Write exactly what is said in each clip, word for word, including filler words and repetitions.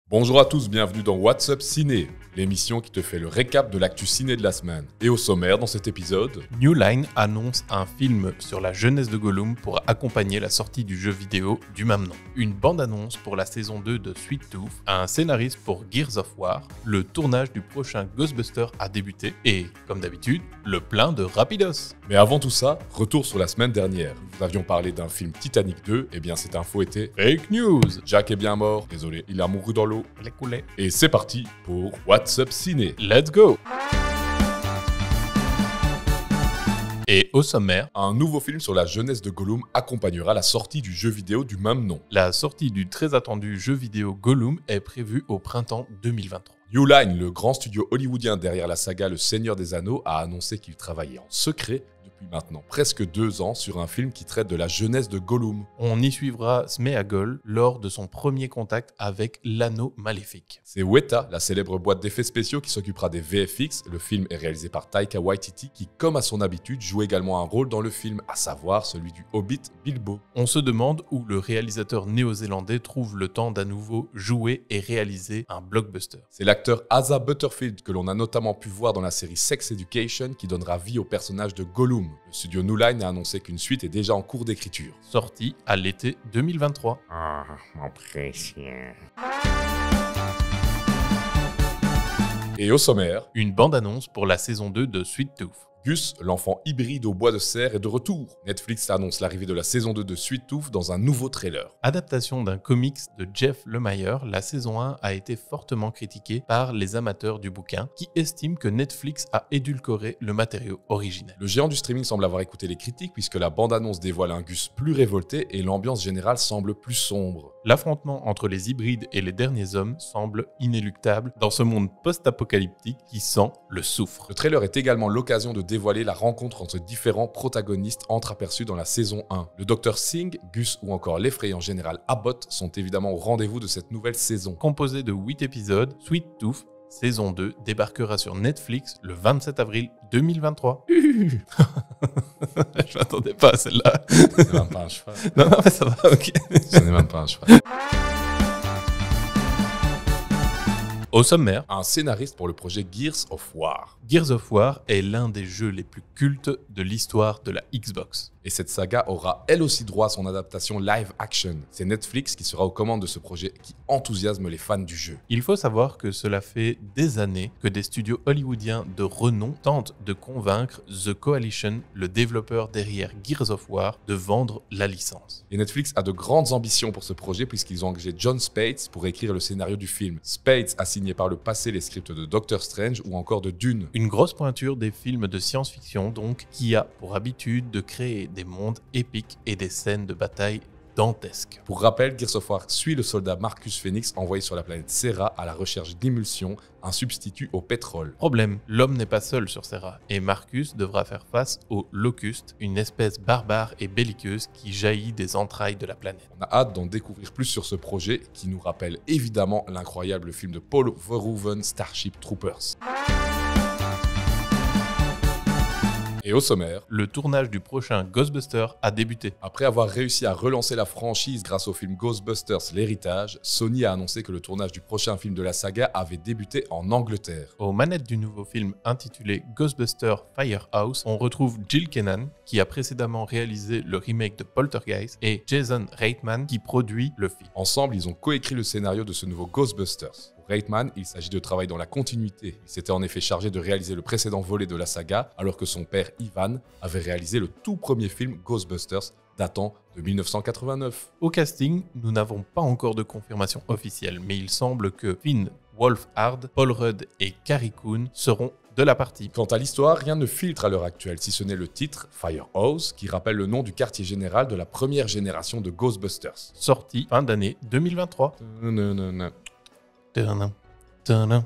Bonjour à tous, bienvenue dans What's Up Ciné, l'émission qui te fait le récap de l'actu ciné de la semaine. Et au sommaire dans cet épisode, New Line annonce un film sur la jeunesse de Gollum pour accompagner la sortie du jeu vidéo du même nom. Une bande-annonce pour la saison deux de Sweet Tooth, un scénariste pour Gears of War, le tournage du prochain Ghostbusters a débuté et, comme d'habitude, le plein de Rapidos. Mais avant tout ça, retour sur la semaine dernière. Nous avions parlé d'un film Titanic deux, et bien cette info était Fake news. Jack est bien mort, désolé, il a mouru dans l'eau. Les coulées. Et c'est parti pour What's Up Ciné. Let's go. Et au sommaire, Un nouveau film sur la jeunesse de Gollum accompagnera la sortie du jeu vidéo du même nom. la sortie du très attendu jeu vidéo Gollum est prévue au printemps deux mille vingt-trois. New Line, le grand studio hollywoodien derrière la saga Le Seigneur des Anneaux, a annoncé qu'il travaillait en secret depuis maintenant presque deux ans sur un film qui traite de la jeunesse de Gollum. On y suivra Sméagol lors de son premier contact avec l'anneau maléfique. C'est Weta, la célèbre boîte d'effets spéciaux qui s'occupera des V F X. Le film est réalisé par Taika Waititi qui, comme à son habitude, joue également un rôle dans le film, à savoir celui du Hobbit Bilbo. On se demande où le réalisateur néo-zélandais trouve le temps d'à nouveau jouer et réaliser un blockbuster. C'est l'acteur Asa Butterfield que l'on a notamment pu voir dans la série Sex Education qui donnera vie au personnage de Gollum. Le studio New Line a annoncé qu'une suite est déjà en cours d'écriture. Sorti à l'été deux mille vingt-trois. Ah, mon précieux. Et au sommaire, Une bande-annonce pour la saison deux de Sweet Tooth. Gus, l'enfant hybride au bois de serre, est de retour. Netflix annonce l'arrivée de la saison deux de Sweet Tooth dans un nouveau trailer. Adaptation d'un comics de Jeff Lemire, la saison un a été fortement critiquée par les amateurs du bouquin qui estiment que Netflix a édulcoré le matériau originel. Le géant du streaming semble avoir écouté les critiques puisque la bande-annonce dévoile un Gus plus révolté et l'ambiance générale semble plus sombre. L'affrontement entre les hybrides et les derniers hommes semble inéluctable dans ce monde post-apocalyptique qui sent le soufre. Le trailer est également l'occasion de dévoiler la rencontre entre différents protagonistes entreaperçus dans la saison un. Le docteur Singh, Gus ou encore l'effrayant général Abbott sont évidemment au rendez-vous de cette nouvelle saison. Composé de huit épisodes, Sweet Tooth, saison deux, débarquera sur Netflix le vingt-sept avril deux mille vingt-trois. Je m'attendais pas à celle-là. C'est même pas un cheval. Non, non, mais ça va, ok. Ce n'est même pas un cheval. Au sommaire, Un scénariste pour le projet Gears of War. Gears of War est l'un des jeux les plus cultes de l'histoire de la Xbox. Et cette saga aura elle aussi droit à son adaptation live action. C'est Netflix qui sera aux commandes de ce projet qui enthousiasme les fans du jeu. Il faut savoir que cela fait des années que des studios hollywoodiens de renom tentent de convaincre The Coalition, le développeur derrière Gears of War, de vendre la licence. Et Netflix a de grandes ambitions pour ce projet puisqu'ils ont engagé John Spates pour écrire le scénario du film. Spates a signé par le passé les scripts de Doctor Strange ou encore de Dune. Une grosse pointure des films de science-fiction donc, qui a pour habitude de créer des mondes épiques et des scènes de bataille dantesques. Pour rappel, Gears of War suit le soldat Marcus Phoenix envoyé sur la planète Serra à la recherche d'émulsion, un substitut au pétrole. Problème, l'homme n'est pas seul sur Serra et Marcus devra faire face aux Locusts, une espèce barbare et belliqueuse qui jaillit des entrailles de la planète. On a hâte d'en découvrir plus sur ce projet qui nous rappelle évidemment l'incroyable film de Paul Verhoeven, Starship Troopers. Et au sommaire, Le tournage du prochain Ghostbusters a débuté. après avoir réussi à relancer la franchise grâce au film Ghostbusters l'héritage, Sony a annoncé que le tournage du prochain film de la saga avait débuté en Angleterre. Aux manettes du nouveau film intitulé Ghostbusters Firehouse, on retrouve Jill Kennan, qui a précédemment réalisé le remake de Poltergeist, et Jason Reitman, qui produit le film. Ensemble, ils ont coécrit le scénario de ce nouveau Ghostbusters. Pour Reitman, il s'agit de travailler dans la continuité. Il s'était en effet chargé de réaliser le précédent volet de la saga, alors que son père Ivan avait réalisé le tout premier film Ghostbusters datant de mille neuf cent quatre-vingt-neuf. Au casting, nous n'avons pas encore de confirmation officielle, mais il semble que Finn Wolfhard, Paul Rudd et Carrie Coon seront de la partie. Quant à l'histoire, rien ne filtre à l'heure actuelle, si ce n'est le titre, Firehouse, qui rappelle le nom du quartier général de la première génération de Ghostbusters. Sortie fin d'année deux mille vingt-trois. Nanana. Tadam, tadam.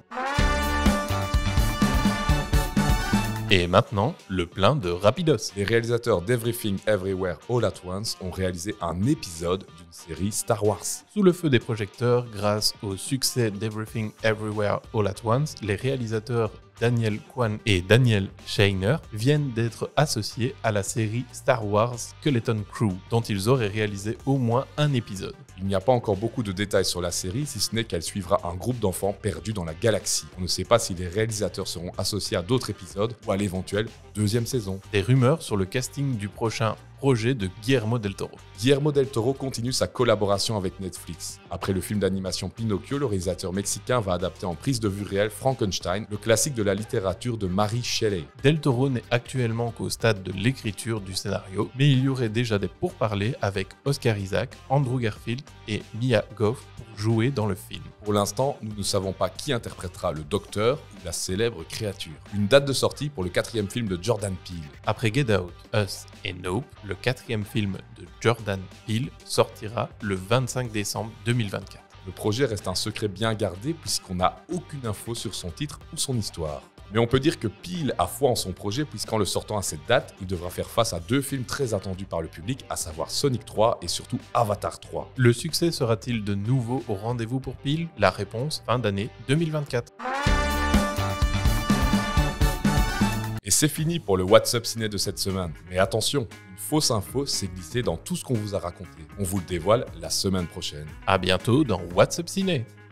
Et maintenant, le plein de Rapidos. Les réalisateurs d'Everything Everywhere All at Once ont réalisé un épisode d'une série Star Wars. Sous le feu des projecteurs, grâce au succès d'Everything Everywhere All at Once, les réalisateurs Daniel Kwan et Daniel Shainer viennent d'être associés à la série Star Wars Skeleton Crew, dont ils auraient réalisé au moins un épisode. Ils Il n'y a pas encore beaucoup de détails sur la série, si ce n'est qu'elle suivra un groupe d'enfants perdus dans la galaxie. On ne sait pas si les réalisateurs seront associés à d'autres épisodes ou à l'éventuelle deuxième saison. Des rumeurs sur le casting du prochain projet de Guillermo del Toro. Guillermo del Toro continue sa collaboration avec Netflix. Après le film d'animation Pinocchio, le réalisateur mexicain va adapter en prise de vue réelle Frankenstein, le classique de la littérature de Mary Shelley. Del Toro n'est actuellement qu'au stade de l'écriture du scénario, mais il y aurait déjà des pourparlers avec Oscar Isaac, Andrew Garfield et Mia Goth pour jouer dans le film. Pour l'instant, nous ne savons pas qui interprétera le Docteur ou la célèbre créature. Une date de sortie pour le quatrième film de Jordan Peele. Après Get Out, Us et Nope, le quatrième film de Jordan Peele sortira le vingt-cinq décembre deux mille vingt-quatre. Le projet reste un secret bien gardé puisqu'on n'a aucune info sur son titre ou son histoire. Mais on peut dire que Peele a foi en son projet puisqu'en le sortant à cette date, il devra faire face à deux films très attendus par le public, à savoir Sonic trois et surtout Avatar trois. Le succès sera-t-il de nouveau au rendez-vous pour Peele? La réponse, fin d'année deux mille vingt-quatre. Et c'est fini pour le What's Up Ciné de cette semaine. Mais attention, une fausse info s'est glissée dans tout ce qu'on vous a raconté. On vous le dévoile la semaine prochaine. À bientôt dans What's Up Ciné.